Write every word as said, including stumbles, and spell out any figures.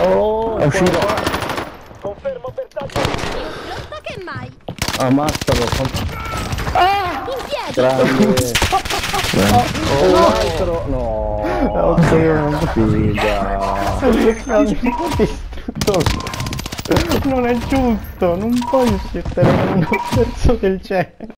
Oh, è uscito. Confermo bersaglio. Più pronta che mai. Ammazzalo. In piedi. Grande. Oh, l'altro. No. Ok, non Figa. mi distrutto. Non è giusto, non puoi scegliere un pezzo del cielo.